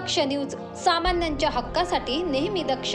दक्ष news, सामान्यांच्या हक्कासाठी नेहमी दक्ष।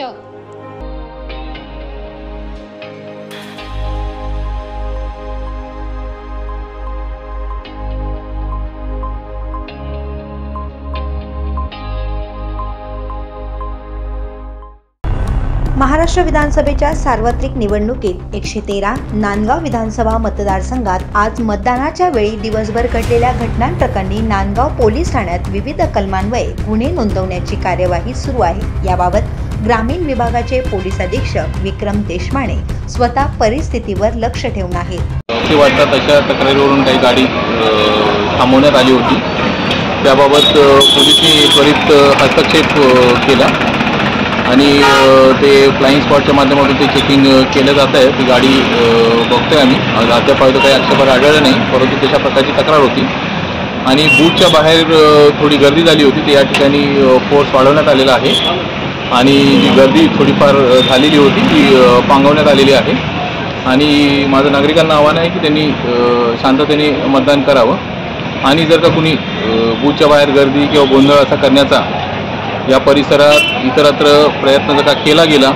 महाराष्ट्र विधानसभेच्या सार्वत्रिक निवडणुकीत 113 नांदगाव विधानसभा मतदारसंघात आज मतदानाच्या वेळी दिवसभर घडलेल्या घटनांप्रकरणी नांदगाव पोलीस ठाण्यात विविध कलमान्वये गुन्हे नोंदवण्याची कार्यवाही सुरू आहे। याबाबत ग्रामीण विभागाचे पोलीस अधीक्षक विक्रम देशमाने स्वतः परिस्थितीवर लक्ष ठेवून आहेत। तशा तक्रारीवरून काही गाडी थांबवण्यात आली होती। त्याबाबत पोलिसांनी त्वरित हस्तक्षेप केला आणि ते फ्लाइंग स्पॉटच्या माध्यमातून ते चेकिंग केलं जात आहे। ती गाडी बघतोय आम्ही, अद्यापर्यंत काही आक्षेपार्ह आढळलं नाही, परंतु तशा प्रकारची तक्रार होती आणि बूथच्या बाहेर थोडी गर्दी झाली होती। ती या ठिकाणी फोर्स वाढवण्यात आलेला आहे आणि जी गर्दी थोडीफार झालेली होती ती पांगवण्यात आलेली आहे आणि माझं नागरिकांना आव्हान आहे की त्यांनी शांततेने मतदान करावं आणि जर का कुणी बूथच्या बाहेर गर्दी किंवा गोंधळ असा करण्याचा या परिसरात इतरत्र प्रयत्न जर का केला गेला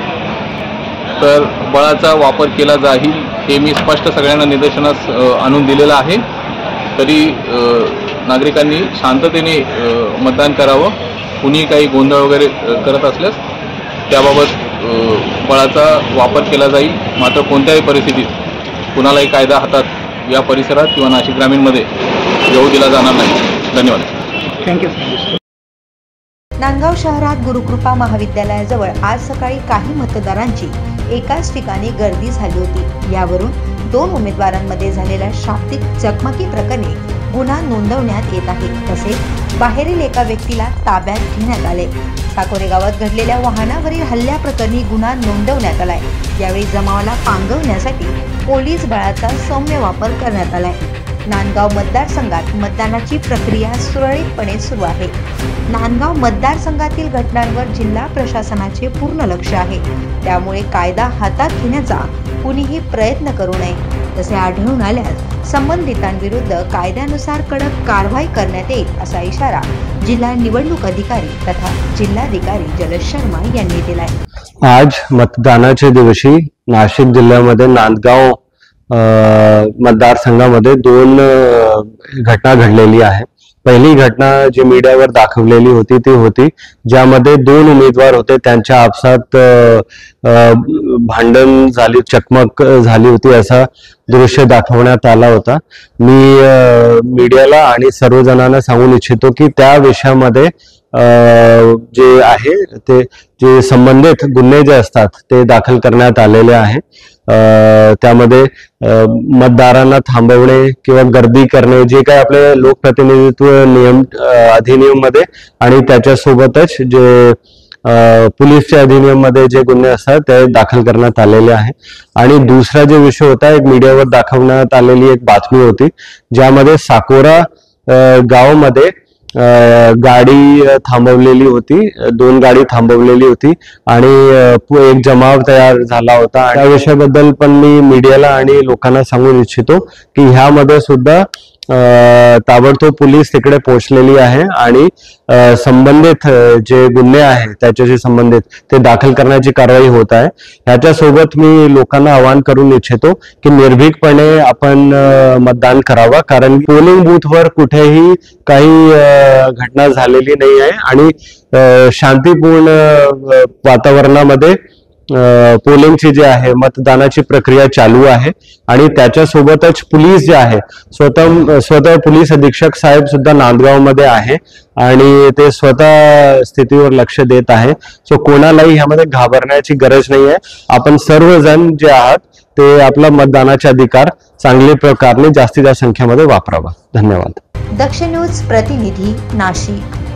तर बळाचा वापर केला जाईल हे मी स्पष्ट सगळ्यांना निदर्शनास आणून दिलेलं आहे। तरी नागरिकांनी शांततेने मतदान करावं। कुणी काही गोंधळ वगैरे करत असल्यास त्याबाबत बळाचा वापर केला जाईल, मात्र कोणत्याही परिस्थितीत कुणालाही कायदा हातात या परिसरात किंवा नाशिक ग्रामीणमध्ये येऊ दिला जाणार नाही। धन्यवाद। थँक्यू। नांदगाव शहरात गुरुकृपा महाविद्यालयाजवळ आज सकाळी काही मतदारांची एकाच ठिकाणी गर्दी झाली होती। यावरून 2 उमेदवारांमध्ये झालेल्या शाब्दिक चकमकी प्रकरणी गुन्हा नोंदवण्यात येत आहे। तसेच बाहेरील एका व्यक्तीला ताब्यात घेण्यात आले। साकोरे गावात घडलेल्या वाहनावरील हल्ल्याप्रकरणी गुन्हा नोंदवण्यात आलाय। यावेळी जमावाला पांगवण्यासाठी पोलीस बळाचा सौम्य वापर करण्यात आलाय। नांदगाव मतदारसंघात मतदानाची प्रक्रिया सुरळीतपणे सुरू आहे। नांदगाव मतदारसंघातील घटनांवर जिल्हा प्रशासनाचे पूर्ण लक्ष आहे, त्यामुळे कायदा हातात घेण्याचा कुणीही प्रयत्न करू नये। तसे आढळून आल्यास संबंधितांविरुद्ध कायद्यानुसार कडक कारवाई करण्यात येईल असा इशारा जिल्हा निवडणूक अधिकारी तथा जिल्हाधिकारी जलज शर्मा यांनी दिलाय। आज मतदानाच्या दिवशी नाशिक जिल्ह्यामध्ये नांदगाव मतदारसंघामध्ये 2 घटना घडलेली आहे। पहिली घटना जी मीडियावर दाखवलेली होती ती होती ज्यामध्ये 2 उमेदवार होते, त्यांच्या आपसात भांडण झाली, चकमक झाली होती असा दृश्य दाखवण्यात आला होता। मी मीडियाला आणि सर्व जणांना सांगू इच्छितो की त्या विषयामध्ये जे आहे ते जे संबंधित गुन्हे जे असतात ते दाखल करण्यात आलेले आहे। त्यामध्ये मतदारांना थांबवणे किंवा गर्दी करणे जे काही आपले लोकप्रतिनिधित्व नियम अधिनियम मध्ये आणि त्याच्यासोबतच जे पोलीसच्या अधिनियम मध्ये जे गुन्हे असतात ते दाखल करण्यात आलेले आहे। आणि दुसरा जे विषय होता, एक मीडियावर दाखवण्यात आलेली एक बातमी होती ज्यामध्ये साकोरा गावामध्ये गाडी थांबवलेली होती, 2 गाडी थांबवलेली होती आणि एक जमाव तयार झाला होता। त्या विषयाबद्दल पण मी मीडियाला आणि लोकांना सांगू इच्छितो की ह्यामध्ये सुद्धा ताबडतोब पोलीस तिकडे पोहोचलेली आहे आणि संबंधित जे गुन्हे आहेत त्याच्याशी संबंधित ते दाखल करण्याची कारवाई होत आहे। ह्याच्यासोबत मी लोकांना आवाहन करून इच्छितो की निर्भीकपणे आपण मतदान करावं, कारण पोलिंग बूथवर कुठेही काही घटना झालेली नाही आहे आणि शांतीपूर्ण वातावरणामध्ये पोलिंगची जी आहे मतदानाची प्रक्रिया चालू आहे आणि त्याच्यासोबतच पोलीस जे आहे स्वतः पोलीस अधीक्षक साहेब सुद्धा नांदगाव मध्ये आहे आणि ते स्वतः स्थितीवर लक्ष देत आहे। सो कोणालाही ह्यामध्ये घाबरण्याची गरज नाही आहे। आपण सर्वजण जे आहात ते आपला मतदानाचा अधिकार चांगल्या प्रकारे जास्तीत जास्त संख्येमध्ये वापरावा। धन्यवाद। दक्ष न्यूज प्रतिनिधी नाशिक।